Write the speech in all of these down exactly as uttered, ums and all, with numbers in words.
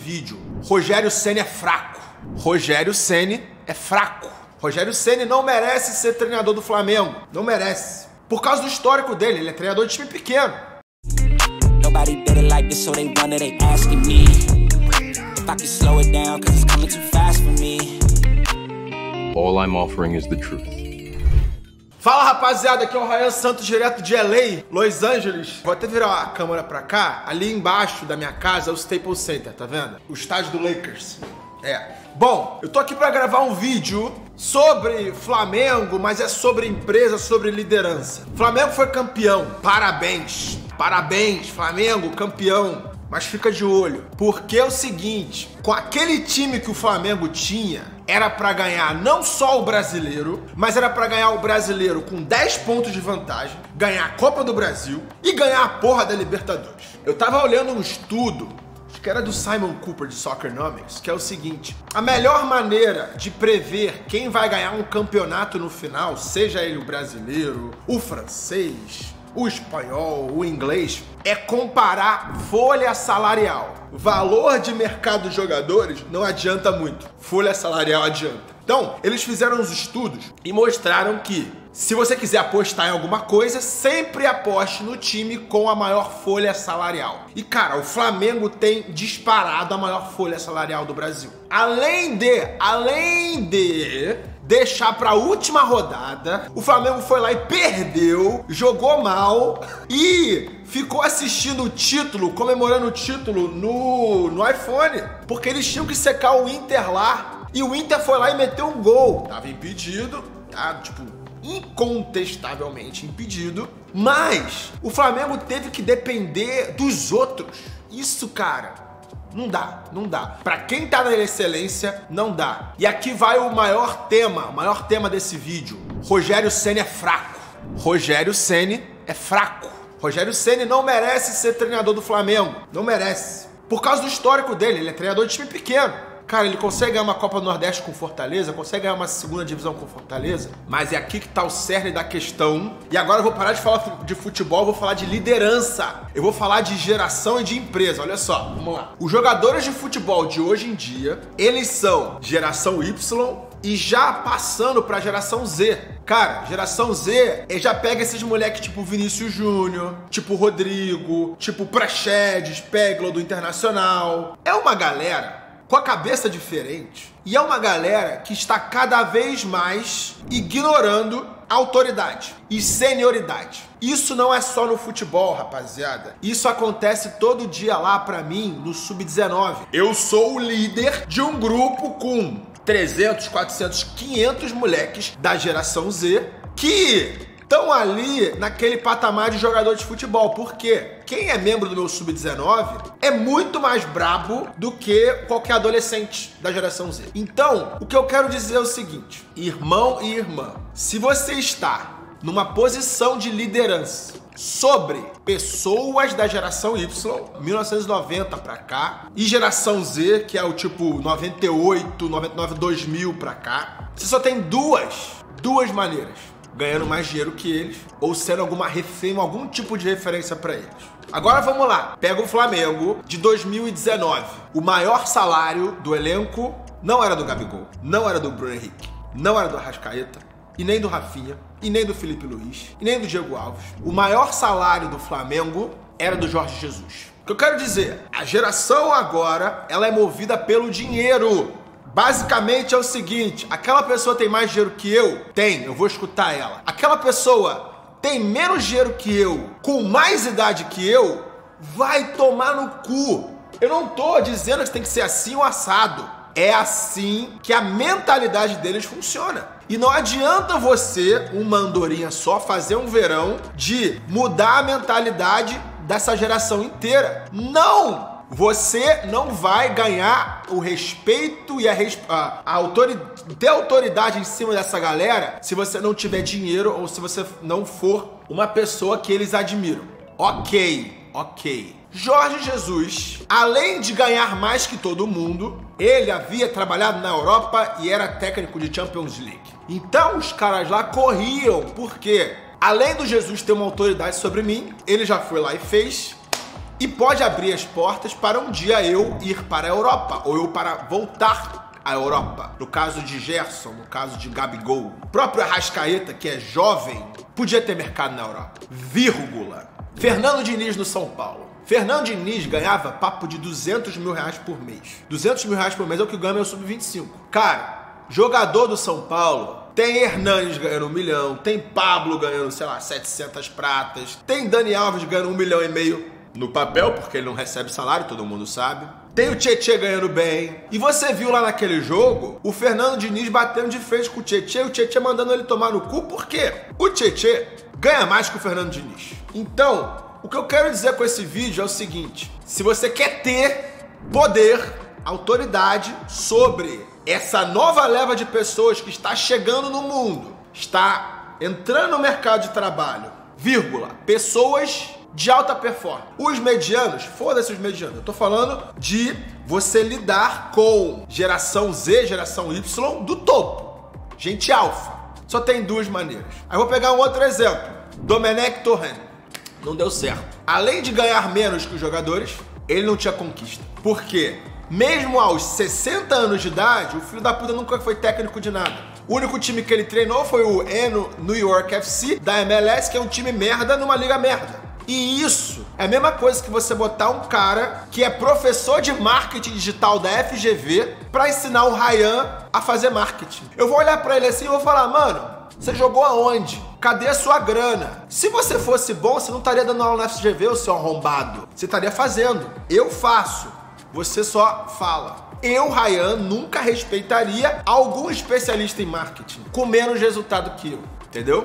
Vídeo. Rogério Ceni é fraco. Rogério Ceni é fraco. Rogério Ceni não merece ser treinador do Flamengo. Não merece. Por causa do histórico dele, ele é treinador de time pequeno. Nobody did it like this, so they wonder, they asking me if I can slow it down, cause it's coming too fast for me. All I'm offering is the truth. Fala, rapaziada, aqui é o Ryan Santos, direto de L A, Los Angeles. Vou até virar a câmera pra cá. Ali embaixo da minha casa é o Staples Center, tá vendo? O estádio do Lakers. É. Bom, eu tô aqui pra gravar um vídeo sobre Flamengo, mas é sobre empresa, sobre liderança. Flamengo foi campeão. Parabéns. Parabéns, Flamengo, campeão. Mas fica de olho, porque é o seguinte, com aquele time que o Flamengo tinha, era pra ganhar não só o brasileiro, mas era pra ganhar o brasileiro com dez pontos de vantagem, ganhar a Copa do Brasil e ganhar a porra da Libertadores. Eu tava olhando um estudo, acho que era do Simon Cooper de Soccernomics, que é o seguinte: a melhor maneira de prever quem vai ganhar um campeonato no final, seja ele o brasileiro, o francês, o espanhol, o inglês, é comparar folha salarial. Valor de mercado de jogadores não adianta muito. Folha salarial adianta. Então, eles fizeram uns estudos e mostraram que se você quiser apostar em alguma coisa, sempre aposte no time com a maior folha salarial. E cara, o Flamengo tem disparado a maior folha salarial do Brasil. Além de, além de deixar pra última rodada, o Flamengo foi lá e perdeu, jogou mal e ficou assistindo o título, comemorando o título no, no iPhone, porque eles tinham que secar o Inter lá, e o Inter foi lá e meteu um gol. Tava impedido, tá? Tipo, incontestavelmente impedido, mas o Flamengo teve que depender dos outros. Isso, cara, não dá, não dá. Pra quem tá na excelência, não dá. E aqui vai o maior tema, o maior tema desse vídeo. Rogério Ceni é fraco. Rogério Ceni é fraco. Rogério Ceni não merece ser treinador do Flamengo. Não merece. Por causa do histórico dele, ele é treinador de time pequeno. Cara, ele consegue ganhar uma Copa do Nordeste com Fortaleza, consegue ganhar uma segunda divisão com Fortaleza, mas é aqui que tá o cerne da questão. E agora eu vou parar de falar de futebol, eu vou falar de liderança. Eu vou falar de geração e de empresa, olha só, vamos lá. Os jogadores de futebol de hoje em dia, eles são geração Y e já passando pra geração Z. Cara, geração Z, ele já pega esses moleques tipo Vinícius Júnior, tipo Rodrigo, tipo Praxedes, Peglo do Internacional. É uma galera com a cabeça diferente, e é uma galera que está cada vez mais ignorando autoridade e senioridade. Isso não é só no futebol, rapaziada. Isso acontece todo dia lá pra mim no sub dezenove. Eu sou o líder de um grupo com trezentos, quatrocentos, quinhentos moleques da geração Z que estão ali naquele patamar de jogador de futebol. Por quê? Quem é membro do meu sub dezenove é muito mais brabo do que qualquer adolescente da geração Z. Então, o que eu quero dizer é o seguinte: irmão e irmã, se você está numa posição de liderança sobre pessoas da geração Y, mil novecentos e noventa pra cá, e geração Z, que é o tipo noventa e oito, noventa e nove, dois mil pra cá, você só tem duas, duas maneiras: ganhando mais dinheiro que eles, ou sendo alguma refém, algum tipo de referência pra eles. Agora vamos lá, pega o Flamengo de dois mil e dezenove. O maior salário do elenco não era do Gabigol, não era do Bruno Henrique, não era do Arrascaeta, e nem do Rafinha, e nem do Felipe Luiz, e nem do Diego Alves. O maior salário do Flamengo era do Jorge Jesus. O que eu quero dizer, a geração agora, ela é movida pelo dinheiro. Basicamente é o seguinte: aquela pessoa tem mais dinheiro que eu? Tem, eu vou escutar ela. Aquela pessoa tem menos dinheiro que eu, com mais idade que eu? Vai tomar no cu. Eu não tô dizendo que tem que ser assim ou assado. É assim que a mentalidade deles funciona. E não adianta você, uma andorinha só, fazer um verão de mudar a mentalidade dessa geração inteira. Não! Você não vai ganhar o respeito e a, a, a autoridade, ter autoridade em cima dessa galera se você não tiver dinheiro ou se você não for uma pessoa que eles admiram. Ok, ok. Jorge Jesus, além de ganhar mais que todo mundo, ele havia trabalhado na Europa e era técnico de Champions League. Então os caras lá corriam, porque além do Jesus ter uma autoridade sobre mim, ele já foi lá e fez. e pode abrir as portas para um dia eu ir para a Europa, ou eu para voltar à Europa. No caso de Gerson, no caso de Gabigol. O próprio Arrascaeta, que é jovem, podia ter mercado na Europa. Vírgula. Fernando Diniz no São Paulo. Fernando Diniz ganhava papo de duzentos mil reais por mês. duzentos mil reais por mês é o que ganha meu sub vinte e cinco. Cara, jogador do São Paulo, tem Hernanes ganhando um milhão, tem Pablo ganhando, sei lá, setecentas pratas, tem Dani Alves ganhando um milhão e meio no papel, porque ele não recebe salário, todo mundo sabe. Tem o Tietê ganhando bem. E você viu lá naquele jogo o Fernando Diniz batendo de frente com o Tietê e o Tietê mandando ele tomar no cu, porque o Tietê ganha mais que o Fernando Diniz. Então, o que eu quero dizer com esse vídeo é o seguinte: se você quer ter poder, autoridade sobre essa nova leva de pessoas que está chegando no mundo, está entrando no mercado de trabalho, vírgula, pessoas de alta performance. Os medianos, foda-se os medianos, eu tô falando de você lidar com geração Z, geração Y do topo, gente alfa. Só tem duas maneiras. Aí eu vou pegar um outro exemplo, Domenech Torrent. Não deu certo. Além de ganhar menos que os jogadores, ele não tinha conquista. Por quê? Mesmo aos sessenta anos de idade, o filho da puta nunca foi técnico de nada. O único time que ele treinou foi o New York F C da M L S, que é um time merda numa liga merda. E isso é a mesma coisa que você botar um cara que é professor de marketing digital da F G V pra ensinar o Ryan a fazer marketing. Eu vou olhar pra ele assim e vou falar, mano, você jogou aonde? Cadê a sua grana? Se você fosse bom, você não estaria dando aula na F G V, o seu arrombado. Você estaria fazendo. Eu faço. Você só fala. Eu, Ryan, nunca respeitaria algum especialista em marketing com menos resultado que eu. Entendeu?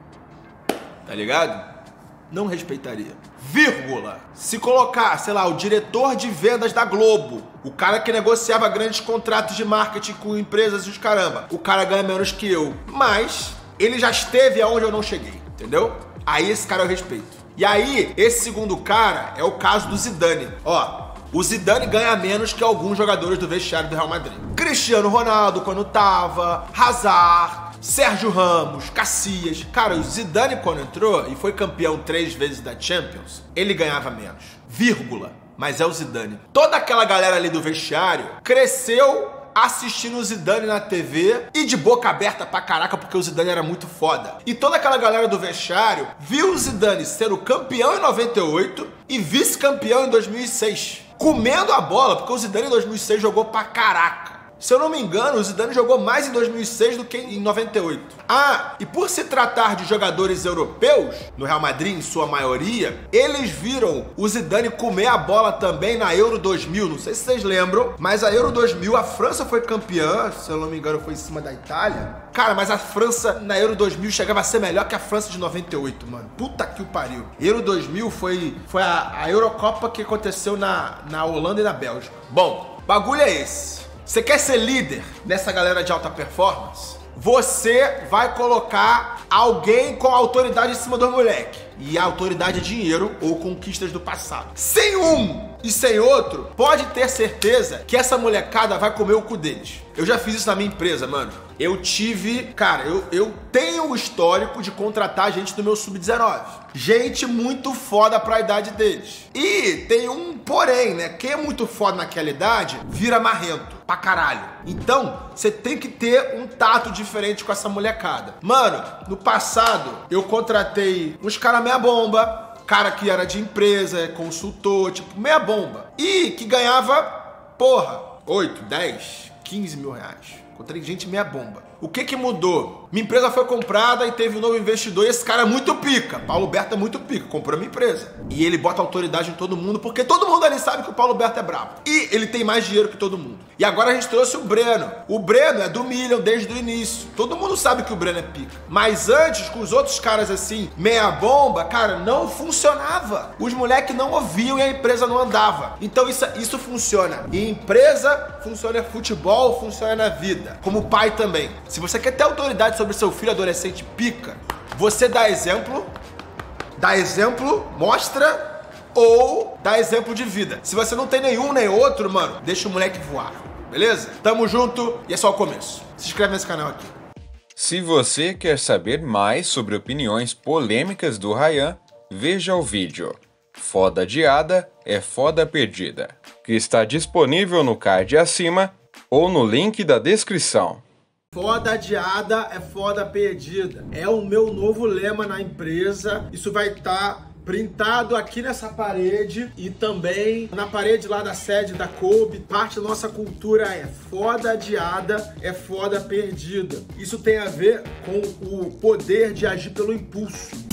Tá ligado? Não respeitaria. Vírgula. Se colocar, sei lá, o diretor de vendas da Globo, o cara que negociava grandes contratos de marketing com empresas e os caramba, o cara ganha menos que eu, mas ele já esteve aonde eu não cheguei, entendeu? Aí esse cara eu respeito. E aí, esse segundo cara é o caso do Zidane. Ó, o Zidane ganha menos que alguns jogadores do vestiário do Real Madrid. Cristiano Ronaldo quando tava, Hazard, Sérgio Ramos, Cassias. Cara, o Zidane quando entrou e foi campeão três vezes da Champions, ele ganhava menos. Vírgula. Mas é o Zidane. Toda aquela galera ali do vestiário cresceu assistindo o Zidane na T V e de boca aberta pra caraca, porque o Zidane era muito foda. E toda aquela galera do vestiário viu o Zidane ser o campeão em noventa e oito e vice-campeão em dois mil e seis. Comendo a bola, porque o Zidane em dois mil e seis jogou pra caraca. Se eu não me engano, o Zidane jogou mais em dois mil e seis do que em noventa e oito. Ah, e por se tratar de jogadores europeus, no Real Madrid em sua maioria, eles viram o Zidane comer a bola também na Euro dois mil. Não sei se vocês lembram, mas a Euro dois mil, a França foi campeã, se eu não me engano foi em cima da Itália. Cara, mas a França na Euro dois mil chegava a ser melhor que a França de noventa e oito, mano. Puta que o pariu. Euro dois mil foi, foi a, a Eurocopa que aconteceu na, na Holanda e na Bélgica. Bom, bagulho é esse. Você quer ser líder nessa galera de alta performance? Você vai colocar alguém com autoridade em cima dos moleques. E a autoridade é dinheiro ou conquistas do passado. Sem um e sem outro, pode ter certeza que essa molecada vai comer o cu deles. Eu já fiz isso na minha empresa, mano. Eu tive... Cara, eu, eu tenho o histórico de contratar gente do meu sub dezenove. Gente muito foda pra idade deles. E tem um porém, né? Quem é muito foda naquela idade, vira marrento pra caralho. Então, você tem que ter um tato diferente com essa molecada. Mano, no passado, eu contratei uns caras meia bomba, cara que era de empresa, consultor, tipo, meia bomba. E que ganhava, porra, oito, dez, quinze mil reais. Encontrei gente meia bomba. O que que mudou? Minha empresa foi comprada e teve um novo investidor e esse cara é muito pica. Paulo Berto é muito pica, comprou a minha empresa. E ele bota autoridade em todo mundo, porque todo mundo ali sabe que o Paulo Berto é brabo. E ele tem mais dinheiro que todo mundo. E agora a gente trouxe o Breno. O Breno é do Million desde o início. Todo mundo sabe que o Breno é pica. Mas antes, com os outros caras assim, meia bomba, cara, não funcionava. Os moleques não ouviam e a empresa não andava. Então isso, isso funciona. E empresa funciona futebol, funciona na vida. Como pai também. Se você quer ter autoridade sobre seu filho adolescente pica, você dá exemplo, dá exemplo, mostra ou dá exemplo de vida. Se você não tem nenhum nem outro, mano, deixa o moleque voar, beleza? Tamo junto e é só o começo. Se inscreve nesse canal aqui. Se você quer saber mais sobre opiniões polêmicas do Ryan, veja o vídeo. Foda Adiada é Foda Perdida, que está disponível no card acima ou no link da descrição. Foda adiada é foda perdida. É o meu novo lema na empresa. Isso vai estar printado aqui nessa parede e também na parede lá da sede da Kobe. Parte da nossa cultura é foda adiada, é foda perdida. Isso tem a ver com o poder de agir pelo impulso.